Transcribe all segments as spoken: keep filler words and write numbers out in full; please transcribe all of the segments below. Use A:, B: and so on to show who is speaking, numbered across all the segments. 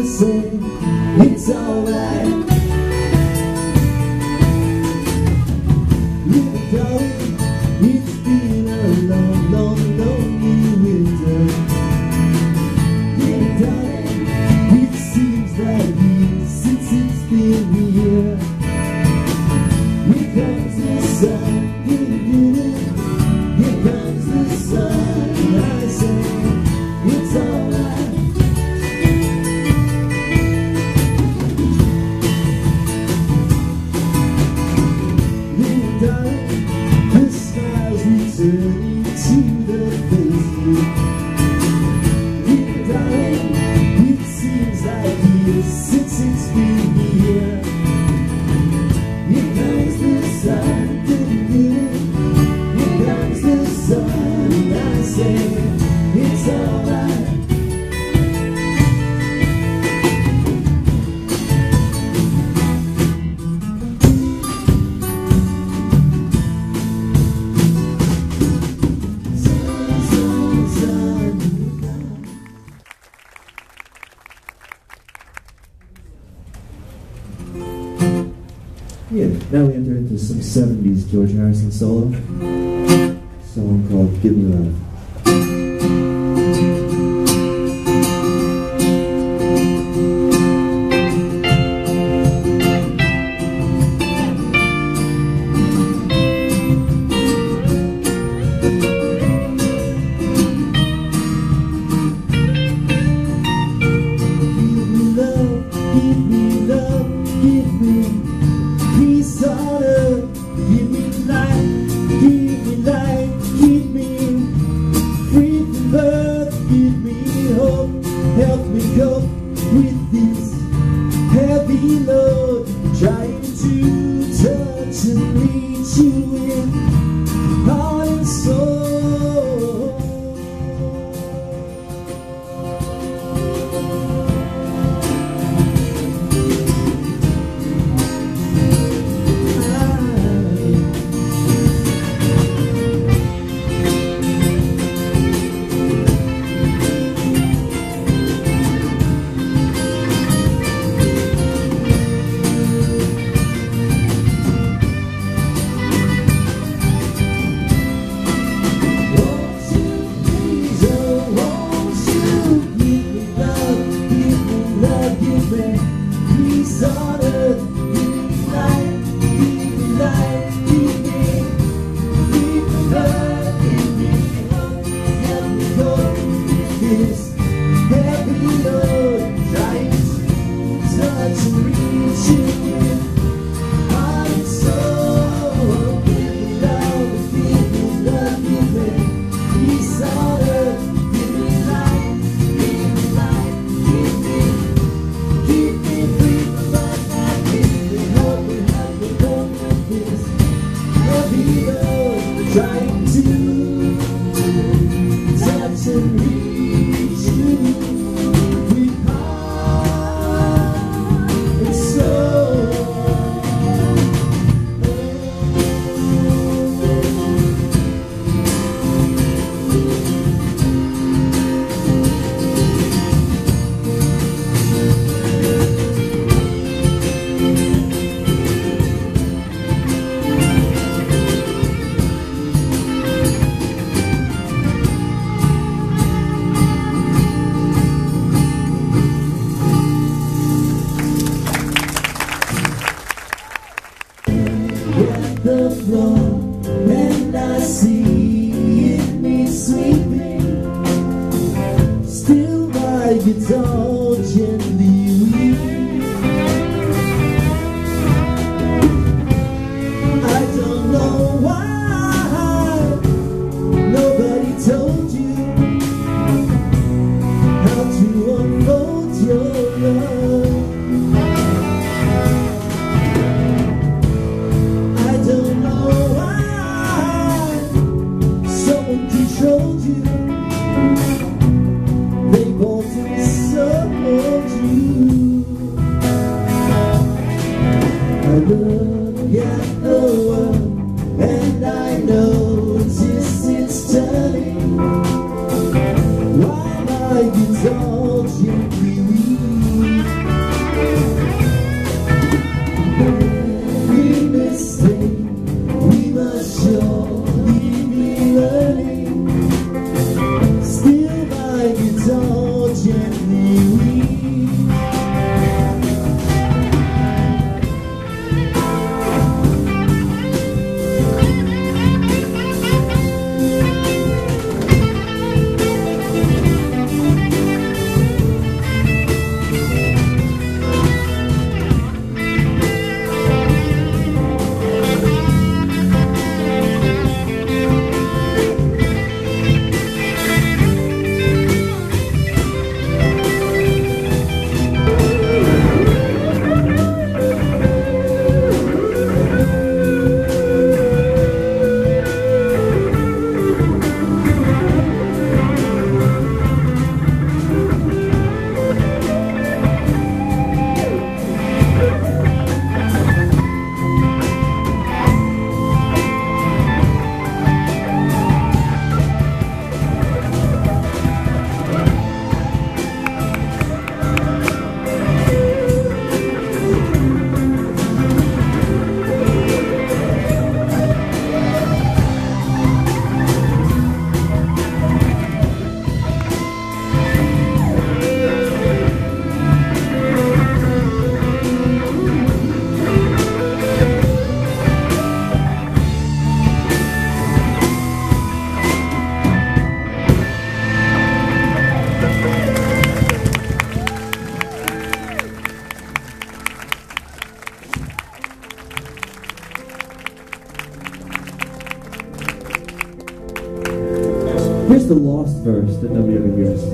A: say it's alright. Little darling, it's been a long, long, lonely winter. Little darling, it seems like years since it's been here. Here comes the sun, here comes the sun, and I say it's alright. Little darling, the smiles returning to the faces. Little darling, it seems like years since it's been here. Here comes the sun, here comes the sun, and I say it's alright.
B: Yeah, now we enter into some seventies George Harrison solo. Song called Give Me Love.
A: Give me love, give me love, give me peace on earth. Give me life, give me life, keep me free from birth. Give me hope, help me cope with this heavy load. Trying to touch and reach you in heart and soul. Trying to touch and reach you with heart and soul. The floor, and I see it me sweeping. Still my guitar gently weeps. I don't know why nobody told you how to unfold your love. Controlled you, they both sold you. I look at the world and I notice it's turning. While my guitar gently weeps.
B: Here's the lost verse that nobody ever hears.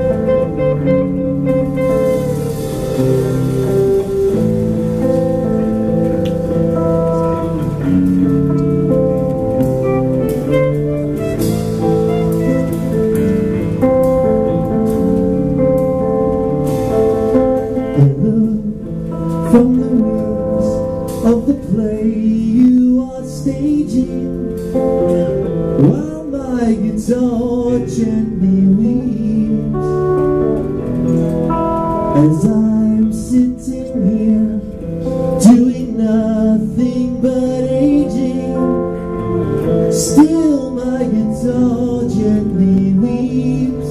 B: From the wings of the play you are staging, while my guitar gently weeps, as I'm sitting here doing nothing but aging, still my guitar gently weeps.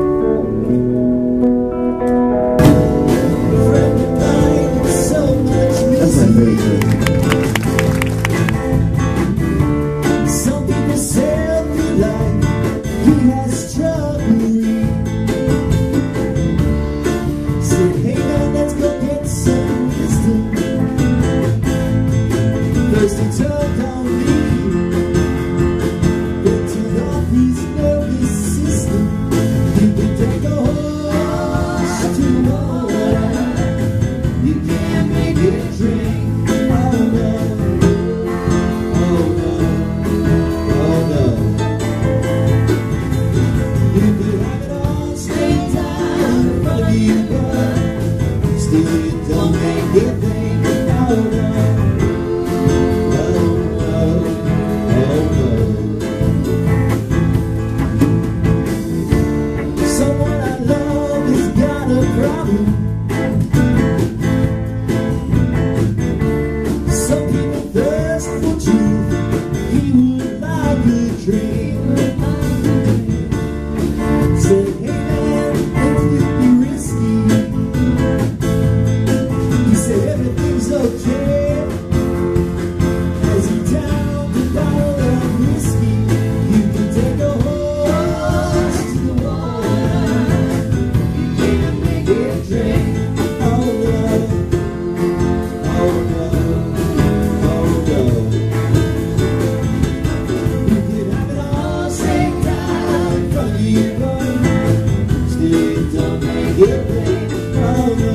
B: That's my favorite verse. Some people say me like he has strawberry. Said, hey man, let's go get some wisdom. First he turned on me, then turned off his nervous system. You can take a horse to water, you can't make it drink. Don't make it think, oh no, oh no, oh no. Someone I love has got a problem. Some people thirst for truth, he would like a dream. Said, hey man, it would be risky. Everything's okay as he downed the bottle of whiskey. You can take a horse to the water, you can't make it drink. Oh no, oh no, oh no. You could have it all straight down from you, but still it don't make it rain. Oh no.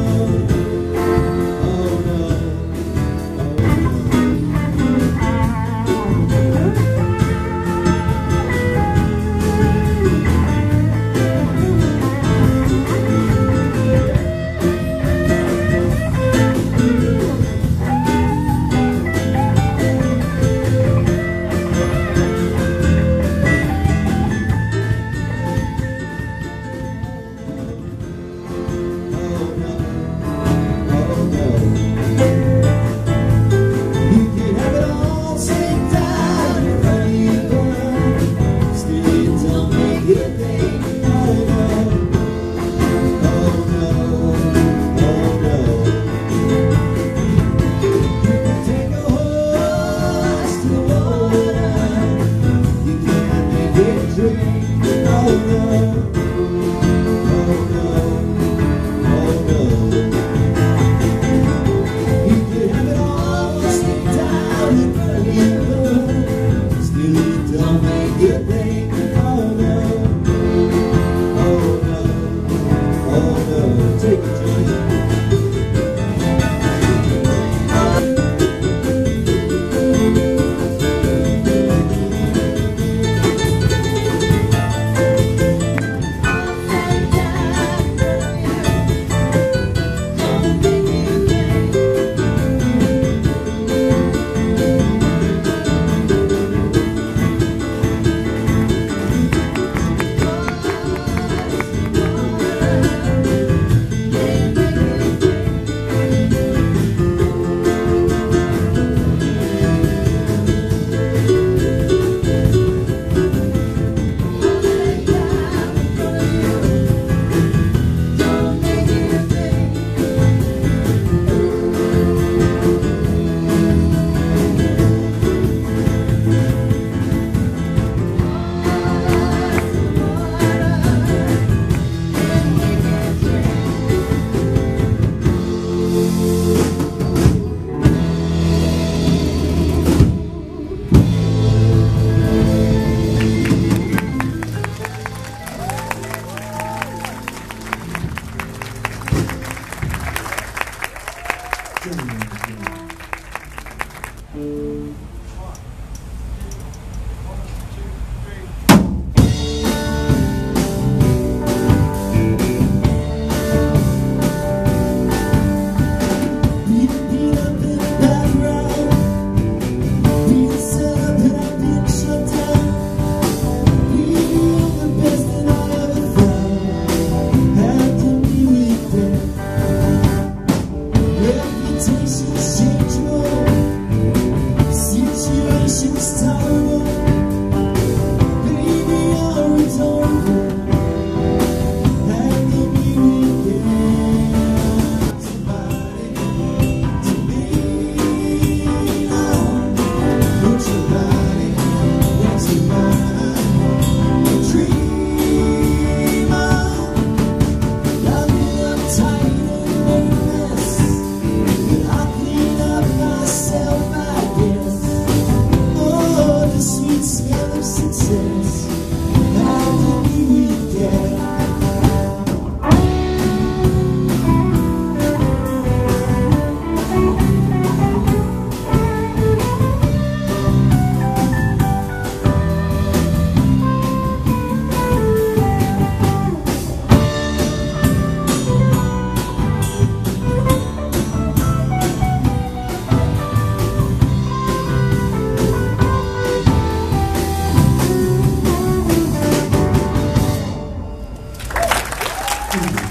A: Thank you.